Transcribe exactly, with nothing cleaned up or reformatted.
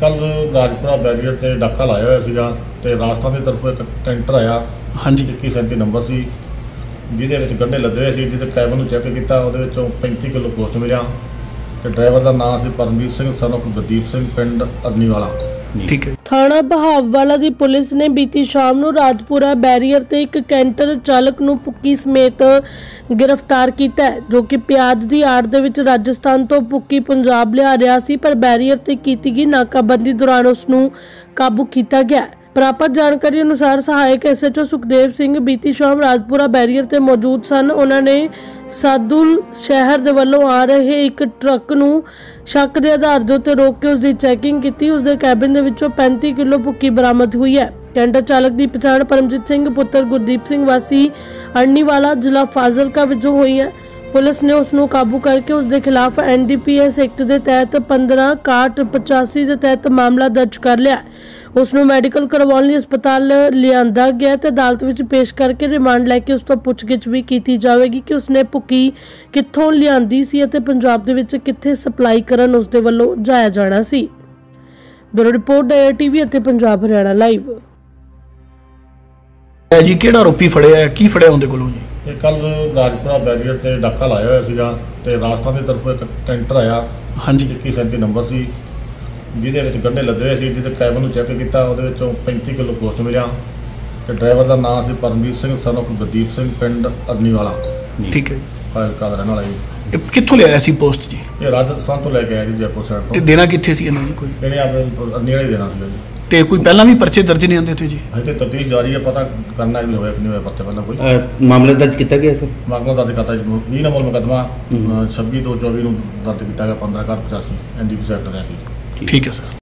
कल राजपुरा बैरीअर से डाका लाया हुआ सीगा ते राजस्थान की तरफों एक कैंटर आया। हाँ जी, इक्की सैंती नंबर सी जिहदे गड्ढे लदे हुए सी। जिहदे कैबिन नूं चैक किया, उहदे विचों पैंती किलो पोस्ट मिलिया ते ड्राइवर का नाम सी परमजीत सिंह सन ऑफ गुरदीप सिंह पिंड अरनीवाला। ठीक है। थाणा बहाववाला दी पुलिस ने बीती शाम नूं राजपुरा बैरीअर ते एक कैंटर चालक नूं भुक्की समेत गिरफ्तार किया है, जो कि प्याज दी आड़ दे विच राजस्थान तो भुक्की पंजाब लिया रहा सी, पर बैरीअर ते कीती गई नाकाबंदी दौरान उस नूं काबू किया गया। प्राप्त जानकारी अनुसार सहायक S H O Sukhdev Singh बीती शाम राजपुरा बैरीअर ते मौजूद सन। उन्होंने सादुल शहर दे वल्लों आ रहे एक ट्रक नूं शक के आधार दे उत्ते रोक के उसकी चैकिंग की। उसके कैबिन दे विचों पैंती किलो भुक्की बरामद हुई है। कैंटर चालक की पछाण परमजीत सिंह पुत्र गुरदीप सिंह वासी अरनीवाला जिला फाजिलका विचों हुई है। पुलिस ने उसनूं काबू करके उसके खिलाफ N D P S act के तहत पंद्रह काट पचासी के तहत मामला दर्ज कर लिया। उसनूं मैडिकल करवाउण लई अस्पताल लिआंदा गया ते अदालत विच पेश करके रिमांड लैके उस तों पुछगिछ भी की जाएगी कि उसने भुक्की कित्थों लिआंदी सी अते पंजाब दे विच कित्थे सप्लाई करन उसदे वल्लों जाया जाना सी। ब्यूरो रिपोर्ट डी टीवी अते पंजाब हरियाणा लाइव। जी किहड़ा आरोपी फड़िया है, की फड़िया उहदे कोलों जी? ये कल राजपुरा बैरीअर से डाका लाया हुआ सीगा ते राजस्थान की तरफों एक कैंटर आया। हाँ जी, इक्की सैंती नंबर सी जिहदे विच गड्ढे लदे हुए सी। जिहदे कैबिन नूं चैक किया, उहदे विचों पैंती किलो पोस्ट मिलिया ते ड्राइवर का नाम सी परमजीत सिंह सन ऑफ गुरदीप सिंह पिंड अरनीवाला। ठीक है। फाजिलका दा रहने वाला जी। कित्थों लिया सी पोस्ट जी? ये राजस्थान तो लैके आया जी, जयपुर साइड तो। ते देना कित्थे सी इन्हां जी? कोई इहने अपने अरनीवाला ही देना सीगा जी। ते कोई पहला भी पर्चे दर्ज नहीं आते थे जी? अजे तो तफ्तीश जारी है, पता करना भी होया कि नहीं होया परचे पहला कोई मामला दर्ज किया गया सर? मामला दर्ज करता बीस नंबर मुकदमा छब्बीस दो चौबीस दर्ज किया गया पंद्रह काट पचासी एन डी पी एक्ट। ठीक है सर।